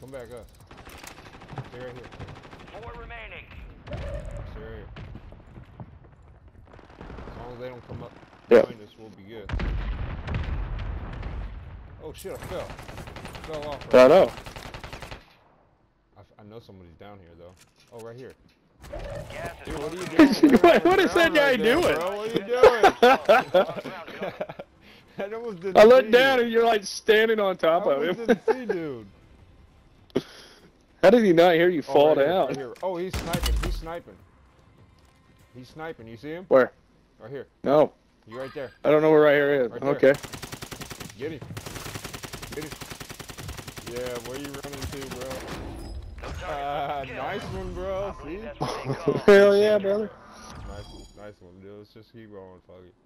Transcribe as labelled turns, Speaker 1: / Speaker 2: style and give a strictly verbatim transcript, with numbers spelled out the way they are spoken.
Speaker 1: Come back up. Stay right here.
Speaker 2: Four remaining.
Speaker 1: Stay right here. As long as they don't come up
Speaker 3: Yeah.
Speaker 1: behind us, we'll be good. Oh shit, I fell. I fell off. Right
Speaker 3: I know.
Speaker 1: I, f I know somebody's down here though. Oh, right here.
Speaker 2: Gas is
Speaker 1: Dude, what are you
Speaker 2: closing.
Speaker 1: doing?
Speaker 3: What- what is that
Speaker 1: Ground
Speaker 3: guy
Speaker 1: right there,
Speaker 3: doing?
Speaker 1: Bro? What are you doing? I almost didn't
Speaker 3: I looked
Speaker 1: see
Speaker 3: down
Speaker 1: you.
Speaker 3: and you're like standing on top
Speaker 1: I
Speaker 3: of
Speaker 1: almost
Speaker 3: him.
Speaker 1: didn't see, dude.
Speaker 3: How did he not hear you
Speaker 1: Oh,
Speaker 3: fall
Speaker 1: right here,
Speaker 3: down?
Speaker 1: right here. Oh, he's sniping. He's sniping. He's sniping. You see him?
Speaker 3: Where?
Speaker 1: Right here.
Speaker 3: No.
Speaker 1: You right there.
Speaker 3: I don't know where right here is.
Speaker 1: Right there.
Speaker 3: Okay.
Speaker 1: Get him. Get him. Yeah, where you running to, bro?
Speaker 2: No target
Speaker 1: Ah,
Speaker 2: left to kill.
Speaker 1: nice one, bro.
Speaker 2: I believe
Speaker 1: See?
Speaker 2: that's what they call
Speaker 3: Hell yeah, brother.
Speaker 1: Nice one. Nice one, dude. Let's just keep rolling, fuck it.